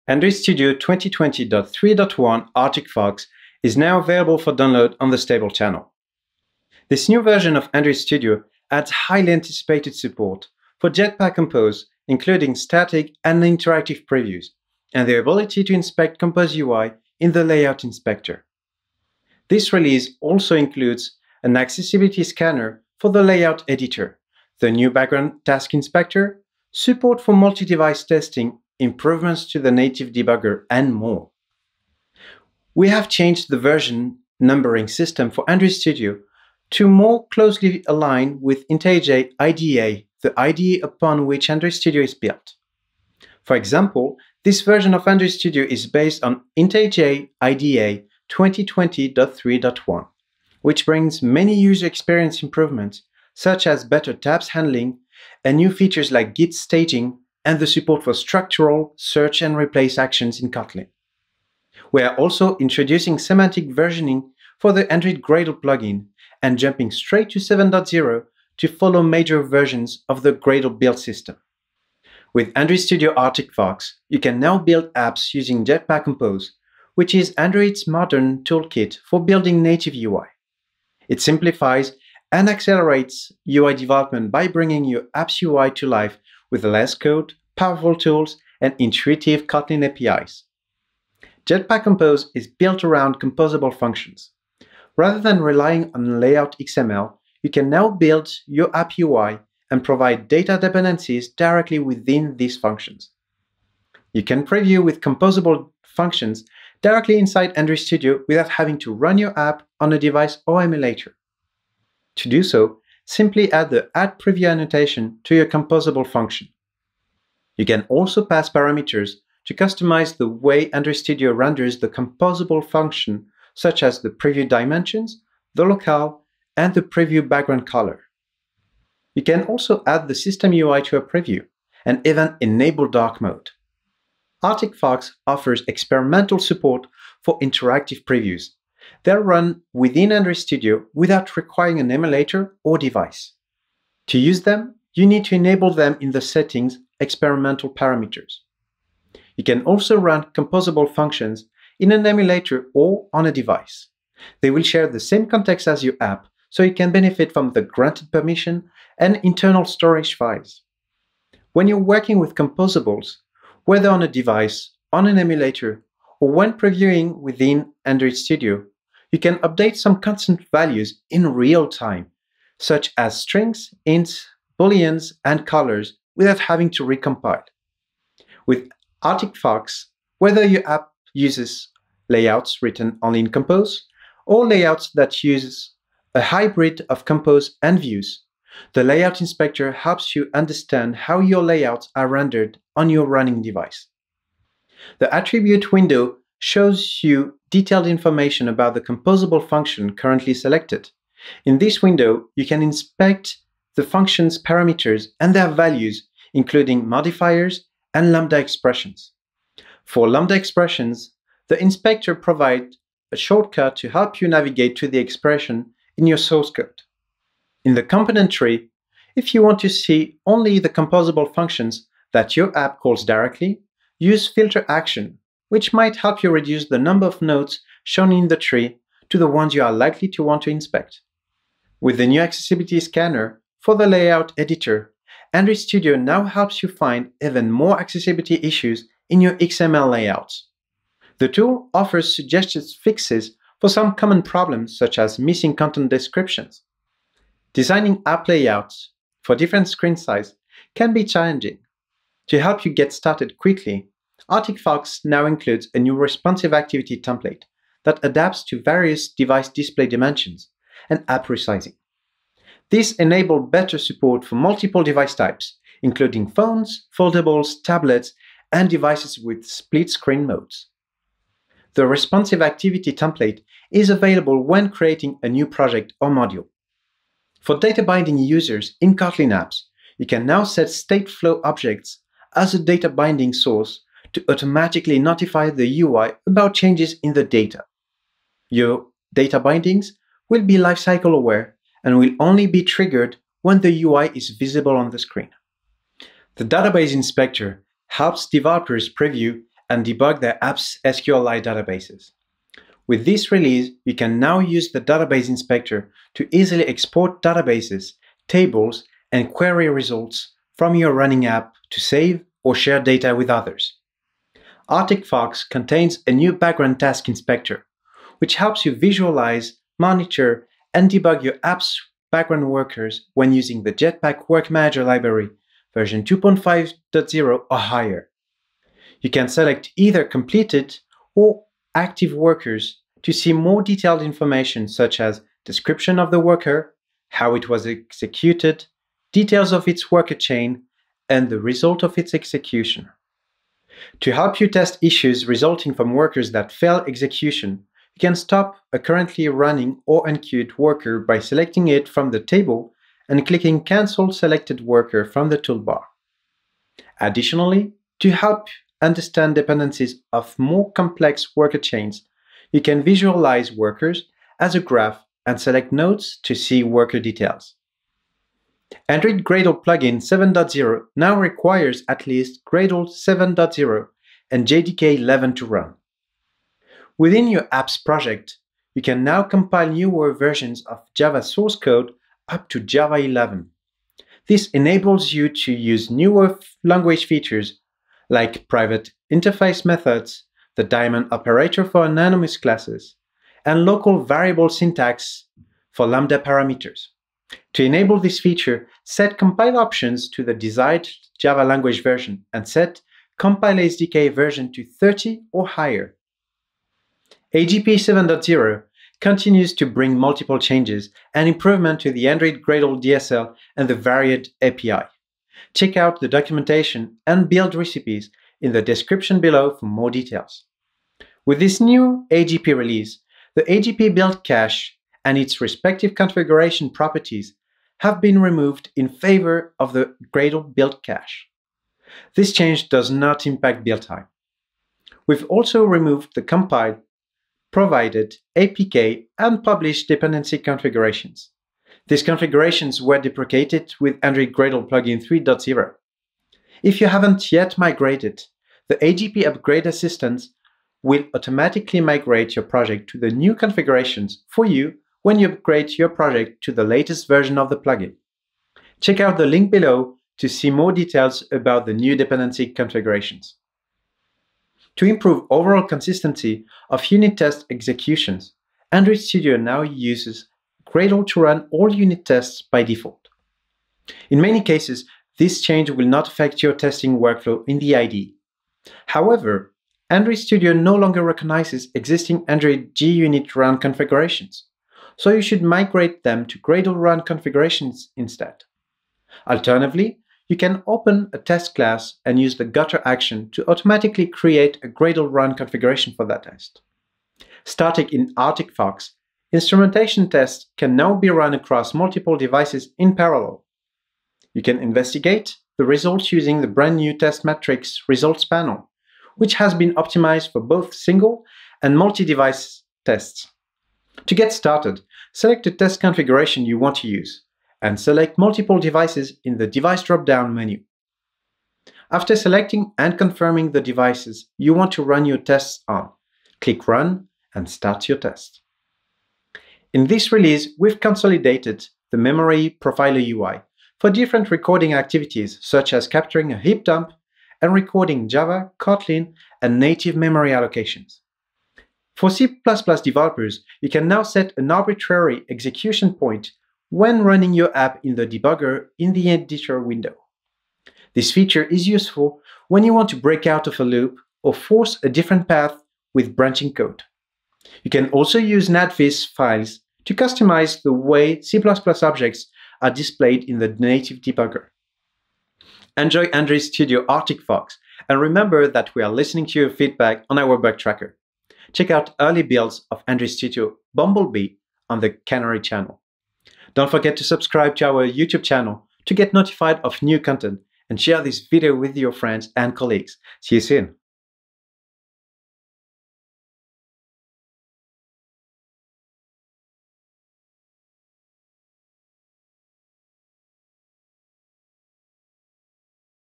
Android Studio 2020.3.1 Arctic Fox is now available for download on the stable channel. This new version of Android Studio adds highly anticipated support for Jetpack Compose, including static and interactive previews, and the ability to inspect Compose UI in the Layout Inspector. This release also includes an accessibility scanner for the Layout Editor, the new Background Task Inspector, support for multi-device testing, improvements to the native debugger, and more. We have changed the version numbering system for Android Studio to more closely align with IntelliJ IDEA, the IDE upon which Android Studio is built. For example, this version of Android Studio is based on IntelliJ IDEA 2020.3.1, which brings many user experience improvements such as better tabs handling and new features like Git staging and the support for structural search and replace actions in Kotlin. We are also introducing semantic versioning for the Android Gradle plugin and jumping straight to 7.0 to follow major versions of the Gradle build system. With Android Studio Arctic Fox, you can now build apps using Jetpack Compose, which is Android's modern toolkit for building native UI. It simplifies and accelerates UI development by bringing your app's UI to life with less code, powerful tools, and intuitive Kotlin APIs. Jetpack Compose is built around composable functions. Rather than relying on layout XML, you can now build your app UI and provide data dependencies directly within these functions. You can preview with composable functions directly inside Android Studio without having to run your app on a device or emulator. To do so, simply add the Add Preview annotation to your composable function. You can also pass parameters to customize the way Android Studio renders the composable function, such as the preview dimensions, the locale, and the preview background color. You can also add the system UI to a preview and even enable dark mode. Arctic Fox offers experimental support for interactive previews. They're run within Android Studio without requiring an emulator or device. To use them, you need to enable them in the Settings experimental parameters. You can also run composable functions in an emulator or on a device. They will share the same context as your app, so you can benefit from the granted permission and internal storage files. When you're working with composables, whether on a device, on an emulator, or when previewing within Android Studio, you can update some constant values in real time, such as strings, ints, booleans, and colors, without having to recompile. With Arctic Fox, whether your app uses layouts written only in Compose, or layouts that use a hybrid of Compose and views, the Layout Inspector helps you understand how your layouts are rendered on your running device. The Attribute window shows you detailed information about the composable function currently selected. In this window, you can inspect the function's parameters and their values, including modifiers and lambda expressions. For lambda expressions, the inspector provides a shortcut to help you navigate to the expression in your source code. In the component tree, if you want to see only the composable functions that your app calls directly, use filter action, which might help you reduce the number of nodes shown in the tree to the ones you are likely to want to inspect. With the new accessibility scanner for the layout editor, Android Studio now helps you find even more accessibility issues in your XML layouts. The tool offers suggested fixes for some common problems such as missing content descriptions. Designing app layouts for different screen sizes can be challenging. To help you get started quickly, Arctic Fox now includes a new responsive activity template that adapts to various device display dimensions and app resizing. This enables better support for multiple device types, including phones, foldables, tablets, and devices with split screen modes. The responsive activity template is available when creating a new project or module. For data binding users in Kotlin apps, you can now set Stateflow objects as a data binding source to automatically notify the UI about changes in the data. Your data bindings will be lifecycle aware and will only be triggered when the UI is visible on the screen. The Database Inspector helps developers preview and debug their app's SQLite databases. With this release, you can now use the Database Inspector to easily export databases, tables, and query results from your running app to save or share data with others. Arctic-Fox contains a new background task inspector, which helps you visualize, monitor, and debug your app's background workers when using the Jetpack Work Manager library version 2.5.0 or higher. You can select either completed or active workers to see more detailed information such as description of the worker, how it was executed, details of its worker chain, and the result of its execution. To help you test issues resulting from workers that fail execution, you can stop a currently running or unqueued worker by selecting it from the table and clicking Cancel Selected Worker from the toolbar. Additionally, to help understand dependencies of more complex worker chains, you can visualize workers as a graph and select nodes to see worker details. Android Gradle plugin 7.0 now requires at least Gradle 7.0 and JDK 11 to run. Within your app's project, you can now compile newer versions of Java source code up to Java 11. This enables you to use newer language features like private interface methods, the diamond operator for anonymous classes, and local variable syntax for Lambda parameters. To enable this feature, set compile options to the desired Java language version and set compile SDK version to 30 or higher. AGP 7.0 continues to bring multiple changes and improvement to the Android Gradle DSL and the Varied API. Check out the documentation and build recipes in the description below for more details. With this new AGP release, the AGP build cache and its respective configuration properties have been removed in favor of the Gradle build cache. This change does not impact build time. We've also removed the compiled, provided, APK, and published dependency configurations. These configurations were deprecated with Android Gradle plugin 3.0. If you haven't yet migrated, the AGP upgrade assistant will automatically migrate your project to the new configurations for you when you upgrade your project to the latest version of the plugin. Check out the link below to see more details about the new dependency configurations. To improve overall consistency of unit test executions, Android Studio now uses Gradle to run all unit tests by default. In many cases, this change will not affect your testing workflow in the IDE. However, Android Studio no longer recognizes existing Android GUnit run configurations, so you should migrate them to Gradle run configurations instead. Alternatively, you can open a test class and use the Gutter action to automatically create a Gradle run configuration for that test. Starting in Arctic-Fox, instrumentation tests can now be run across multiple devices in parallel. You can investigate the results using the brand new Test Matrix results panel, which has been optimized for both single and multi-device tests. To get started, select the test configuration you want to use, and select multiple devices in the Device drop-down menu. After selecting and confirming the devices you want to run your tests on, click Run and start your test. In this release, we've consolidated the Memory Profiler UI for different recording activities such as capturing a heap dump and recording Java, Kotlin, and native memory allocations. For C++ developers, you can now set an arbitrary execution point when running your app in the debugger in the editor window. This feature is useful when you want to break out of a loop or force a different path with branching code. You can also use NatVis files to customize the way C++ objects are displayed in the native debugger. Enjoy Android Studio Arctic-Fox, and remember that we are listening to your feedback on our bug tracker. Check out early builds of Android Studio Bumblebee on the Canary channel. Don't forget to subscribe to our YouTube channel to get notified of new content and share this video with your friends and colleagues. See you soon.